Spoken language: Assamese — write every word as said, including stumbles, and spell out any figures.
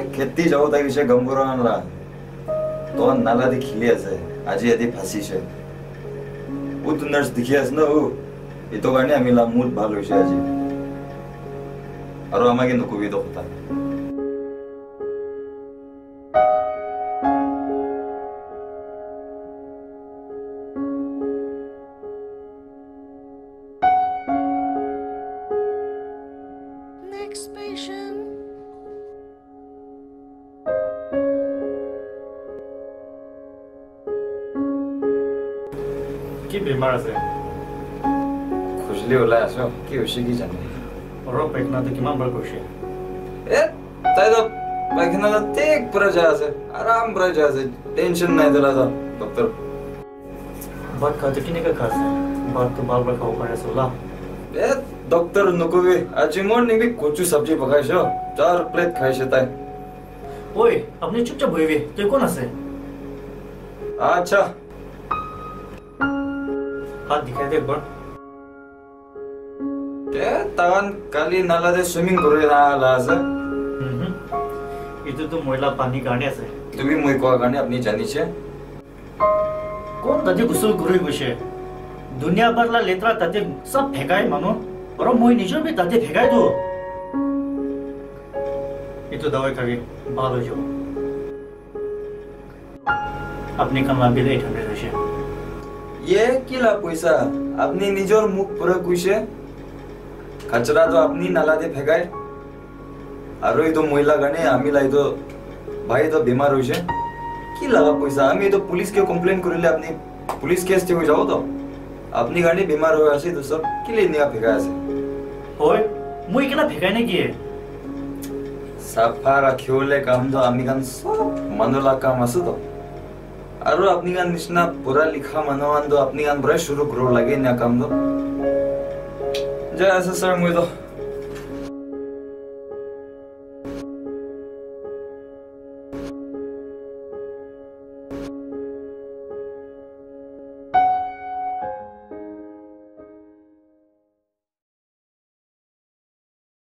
খেতি যাব থাকিছে গম কৰা না তো নালা দি খিলি আছে আজি এদি ফাঁসিছে ও তো নার্স দেখি আছে না ও এতো কাৰণে আমি লা মুড ভাল হৈছে আজি আৰু আমাকে নকবি তো কথা কি বেমাৰ আছে খুজলি ওলাই আছো কি হৈছে কি জানি আৰু পেটনাতে কিমান বাৰ কৰিছে এ তাই তো পায়খানা ঠিক পুরা যা আছে আরাম পুরা যা আছে টেনশন নাই দিলা তো ডক্টর বাট খাতে কিনে কা খাস বাট তো বাল বাল খাও পারে সোলা এ ডক্টর নকবি আজি মর্নিং বি কচু সবজি পকাইছো চার প্লেট খাইছে তাই ওই আপনি চুপচাপ বইবে তুই কোন আছে আচ্ছা हाथ दिखाई दे एक बार ते तवन काली नाला दे स्विमिंग करे ना लाज हम्म इतो तो मोइला पानी गाने আছে তুমি মই কোৱা গানে আপনি জানিছে কোন তাতে গুসল ঘুরে বসে দুনিয়া ভরলা লেতরা তাতে সব ফেকায় মানো আর মই নিজে भी তাতে ফেকায় তো इतो दवाई खाबी ভালো হয়ে যাব আপনি কামলা বিল आठ सौ হইছে ये किला पैसा अपनी निजर मुख पुरा कुइसे कचरा तो अपनी नाला दे फेकाय आरो ई तो महिला गाने आमी लाई तो भाई तो बीमार होइसे की लगा पैसा आमी तो पुलिस के कंप्लेंट करिले अपनी पुलिस केस ते हो जाओ तो अपनी गाने बीमार हो आसी तो सब किले निया फेकाय आसे होय मुई केला फेकाय ने की साफा राखियोले काम तो आमी गान सब मनोला काम आसे तो आरो अपनी गान निशना पूरा लिखा मनवान दो अपनी गान बड़ा शुरू करो लगे ना काम दो जय ऐसा सर मुझे तो